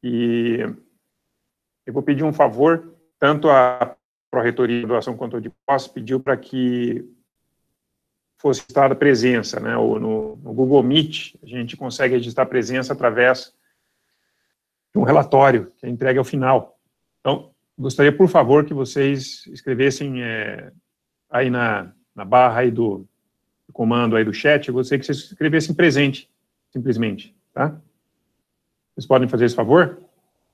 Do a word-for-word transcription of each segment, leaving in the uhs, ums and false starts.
E eu vou pedir um favor, tanto a Pró-Reitoria de Graduação quanto a de Pós pediu para que fosse registrada a presença, né? Ou no, no Google Meet, a gente consegue registrar a presença através de um relatório que é entregue ao final. Então, gostaria, por favor, que vocês escrevessem é, aí na, na barra aí do, do comando aí do chat, eu gostaria que vocês escrevessem presente, simplesmente, tá? Vocês podem fazer esse favor?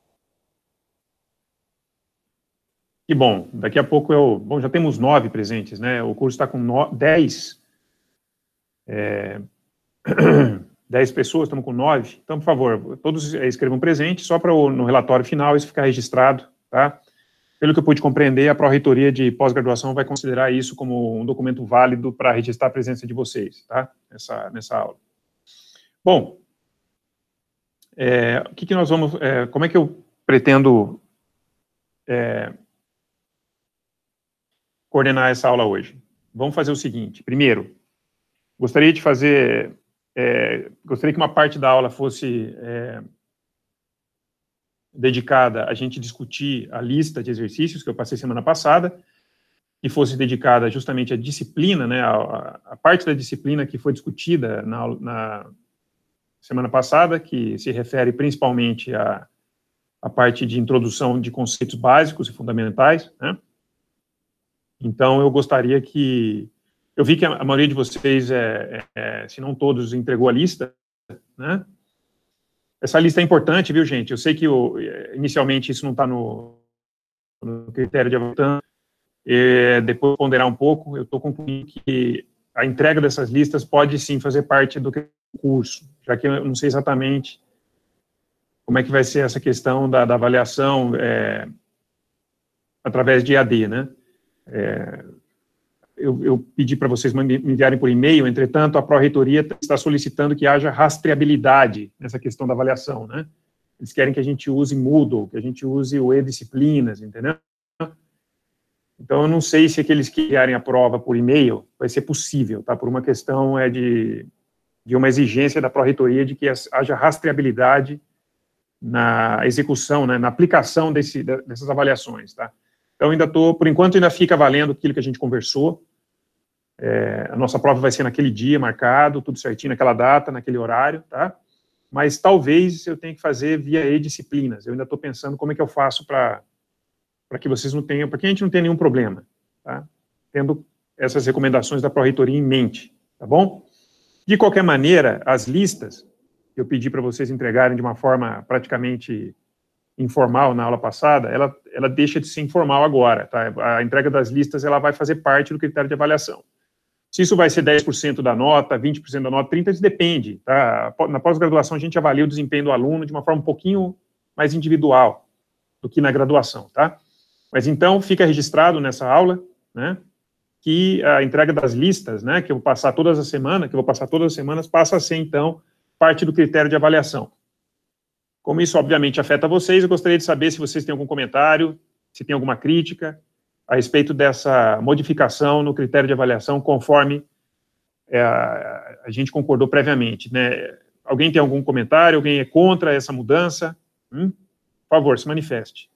Que bom, daqui a pouco eu... Bom, já temos nove presentes, né? O curso está com no, dez... É, dez pessoas, estamos com nove. Então, por favor, todos escrevam presente, só para no relatório final isso ficar registrado, tá? Pelo que eu pude compreender, a Pró-Reitoria de Pós-Graduação vai considerar isso como um documento válido para registrar a presença de vocês, tá? Nessa, nessa aula. Bom, é, o que, que nós vamos... É, como é que eu pretendo... É, coordenar essa aula hoje? Vamos fazer o seguinte. Primeiro, gostaria de fazer, é, gostaria que uma parte da aula fosse é, dedicada a gente discutir a lista de exercícios que eu passei semana passada, que fosse dedicada justamente à disciplina, né, a, a parte da disciplina que foi discutida na, na semana passada, que se refere principalmente à, à parte de introdução de conceitos básicos e fundamentais, né? Então, eu gostaria que... Eu vi que a maioria de vocês, é, é, se não todos, entregou a lista, né? Essa lista é importante, viu, gente? Eu sei que, o, inicialmente, isso não está no, no critério de avaliação. É, depois de ponderar um pouco, eu estou concluindo que a entrega dessas listas pode, sim, fazer parte do curso, já que eu não sei exatamente como é que vai ser essa questão da, da avaliação é, através de E A D, né? É, eu, eu pedi para vocês me enviarem por e-mail, entretanto, a Pró-Reitoria está solicitando que haja rastreabilidade nessa questão da avaliação, né? Eles querem que a gente use Moodle, que a gente use o E-Disciplinas, entendeu? Então, eu não sei se aqueles que criarem a prova por e-mail vai ser possível, tá? Por uma questão é de, de uma exigência da Pró-Reitoria de que haja rastreabilidade na execução, né, na aplicação desse, dessas avaliações, tá? Então, ainda estou, por enquanto, ainda fica valendo aquilo que a gente conversou. É, a nossa prova vai ser naquele dia marcado, tudo certinho, naquela data, naquele horário, tá? Mas talvez eu tenha que fazer via e-disciplinas. Eu ainda estou pensando como é que eu faço para para que vocês não tenham, para que a gente não tenha nenhum problema, tá? Tendo essas recomendações da Pró-Reitoria em mente, tá bom? De qualquer maneira, as listas que eu pedi para vocês entregarem de uma forma praticamente informal na aula passada, ela, ela deixa de ser informal agora, tá? A entrega das listas, ela vai fazer parte do critério de avaliação. Se isso vai ser dez por cento da nota, vinte por cento da nota, trinta por cento, isso depende, tá? Na pós-graduação, a gente avalia o desempenho do aluno de uma forma um pouquinho mais individual do que na graduação, tá? Mas, então, fica registrado nessa aula, né, que a entrega das listas, né, que eu vou passar todas as semanas, que eu vou passar todas as semanas, passa a ser, então, parte do critério de avaliação. Como isso, obviamente, afeta vocês, eu gostaria de saber se vocês têm algum comentário, se tem alguma crítica a respeito dessa modificação no critério de avaliação, conforme é, a, a gente concordou previamente, né? Alguém tem algum comentário? Alguém é contra essa mudança? Hum? Por favor, se manifeste.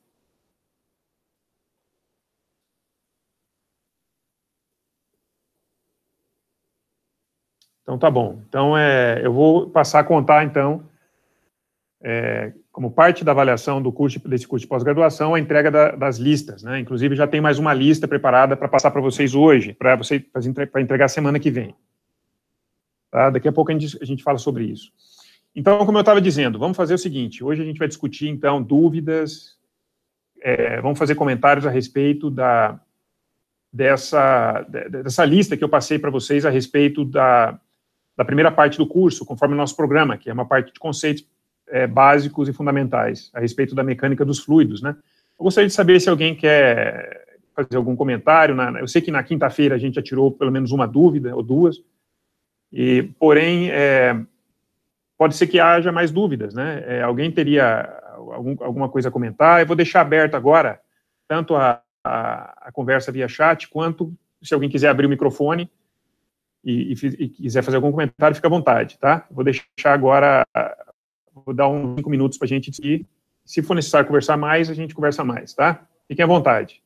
Então, tá bom. Então, é, eu vou passar a contar, então, É, como parte da avaliação do curso, desse curso de pós-graduação, a entrega da, das listas, né? Inclusive, já tem mais uma lista preparada para passar para vocês hoje, para você, para entregar semana que vem. Tá? Daqui a pouco a gente, a gente fala sobre isso. Então, como eu estava dizendo, vamos fazer o seguinte, hoje a gente vai discutir, então, dúvidas, é, vamos fazer comentários a respeito da, dessa, dessa lista que eu passei para vocês a respeito da, da primeira parte do curso, conforme o nosso programa, que é uma parte de conceitos É, básicos e fundamentais a respeito da mecânica dos fluidos, né? Eu gostaria de saber se alguém quer fazer algum comentário. Na, eu sei que na quinta-feira a gente já tirou pelo menos uma dúvida ou duas, e, porém, é, pode ser que haja mais dúvidas, né? É, alguém teria algum, alguma coisa a comentar? Eu vou deixar aberto agora, tanto a, a, a conversa via chat, quanto se alguém quiser abrir o microfone e, e, e quiser fazer algum comentário, fica à vontade, tá? Vou deixar agora... Vou dar uns cinco minutos para a gente decidir se for necessário conversar mais, a gente conversa mais, tá? Fiquem à vontade.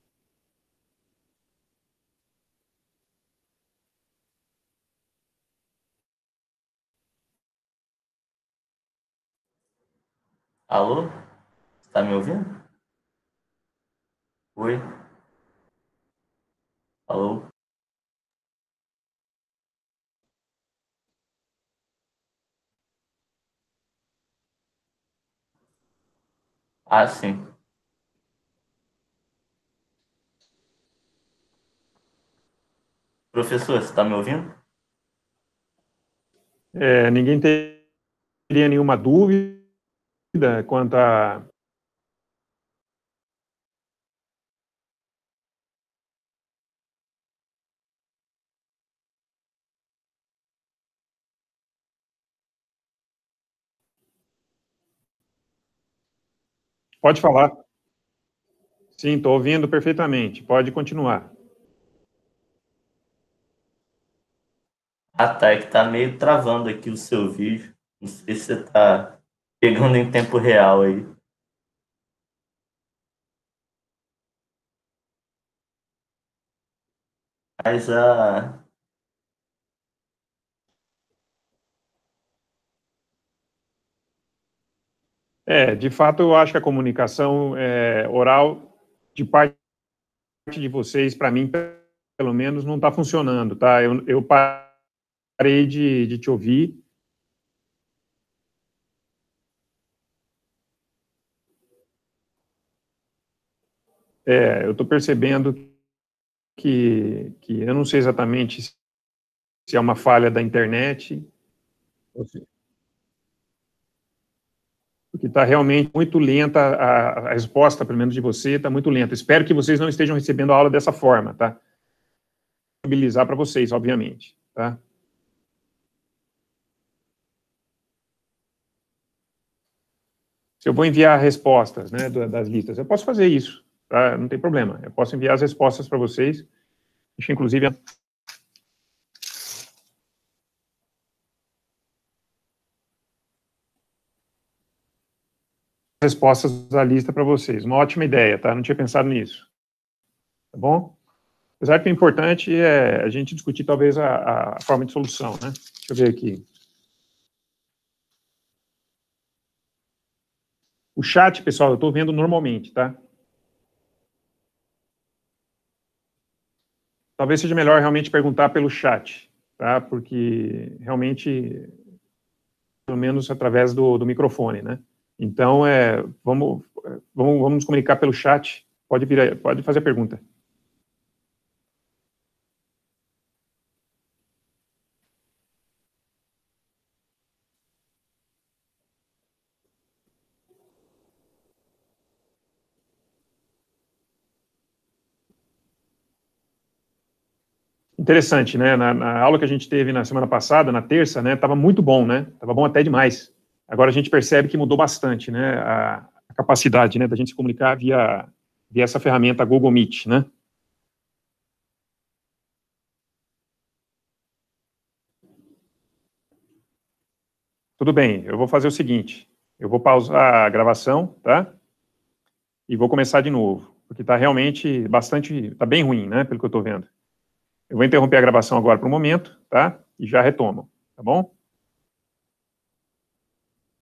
Alô? Está me ouvindo? Oi? Alô? Ah, sim. Professor, você está me ouvindo? É, ninguém teria nenhuma dúvida quanto a... Pode falar. Sim, estou ouvindo perfeitamente. Pode continuar. Ah, tá. É que tá meio travando aqui o seu vídeo. Não sei se você tá pegando em tempo real aí. Mas a... É, de fato, eu acho que a comunicação é, oral, de parte de vocês, para mim, pelo menos, não está funcionando, tá? Eu, eu parei de, de te ouvir. É, eu estou percebendo que, que eu não sei exatamente se é uma falha da internet, porque está realmente muito lenta, a, a resposta, pelo menos de você, está muito lenta. Espero que vocês não estejam recebendo a aula dessa forma, tá? Disponibilizar para vocês, obviamente, tá? Se eu vou enviar respostas, né, das listas, eu posso fazer isso, tá? Não tem problema. Eu posso enviar as respostas para vocês. Deixa, inclusive, as respostas da lista para vocês. Uma ótima ideia, tá? Não tinha pensado nisso. Tá bom? Apesar que o importante é a gente discutir, talvez, a, a forma de solução, né? Deixa eu ver aqui. O chat, pessoal, eu estou vendo normalmente, tá? Talvez seja melhor realmente perguntar pelo chat, tá? Porque realmente, pelo menos através do, do microfone, né? Então, é, vamos, vamos, vamos nos comunicar pelo chat. Pode vir, pode fazer a pergunta. Interessante, né? Na, na aula que a gente teve na semana passada, na terça, né? Estava muito bom, né? Estava bom até demais. Agora a gente percebe que mudou bastante, né? A, a capacidade, né? Da gente se comunicar via, via essa ferramenta Google Meet, né? Tudo bem, eu vou fazer o seguinte, eu vou pausar a gravação, tá? E vou começar de novo, porque está realmente bastante, está bem ruim, né? Pelo que eu estou vendo. Eu vou interromper a gravação agora por um momento, tá? E já retomo, tá bom?